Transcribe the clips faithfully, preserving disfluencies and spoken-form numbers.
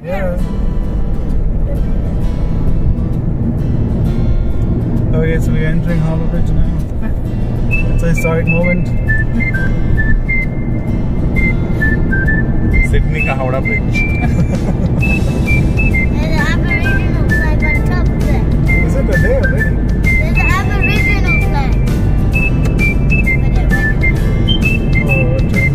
Yeah. Okay, so we're entering Harbour Bridge now. It's a historic moment. Sydney ka Howrah Bridge. There's an Aboriginal flag on top there. Is it there already? There's an Aboriginal flag. Oh, what time?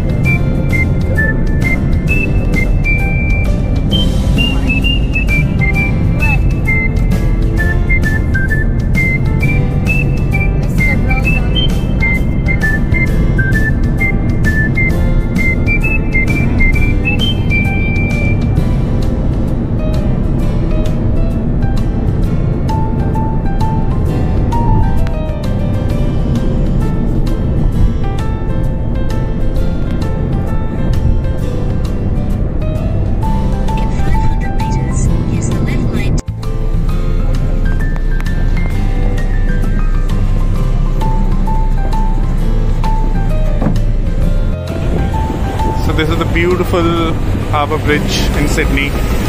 This is the beautiful Harbour Bridge in Sydney.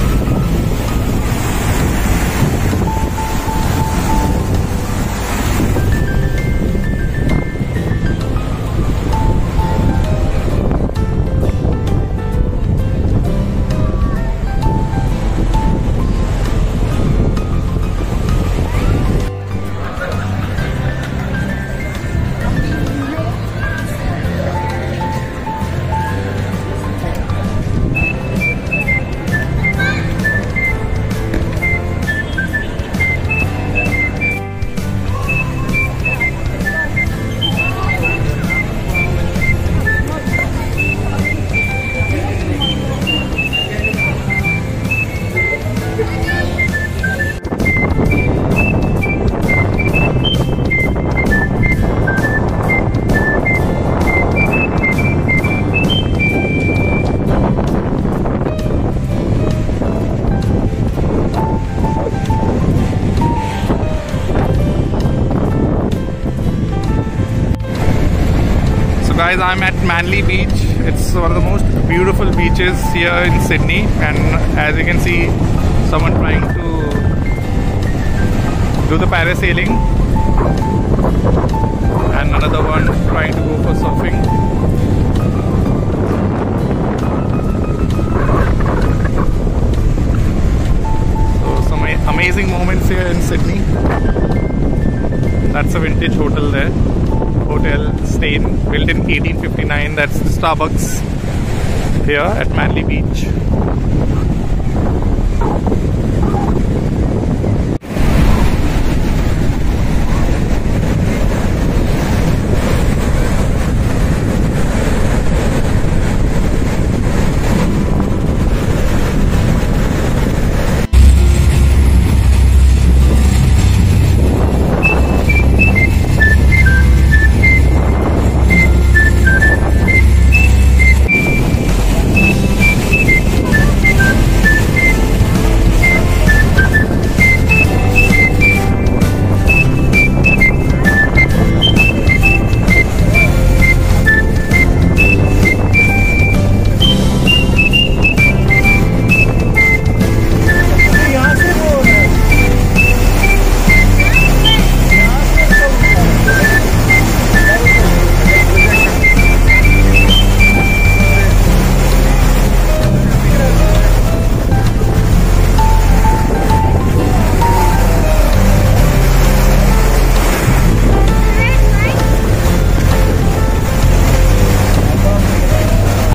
Guys, I'm at Manly Beach. It's one of the most beautiful beaches here in Sydney, and as you can see, someone trying to do the parasailing and another one trying to go for surfing. So some amazing moments here in Sydney. That's a vintage hotel there. Hotel Stain, built in eighteen fifty-nine. That's the Starbucks here at Manly Beach.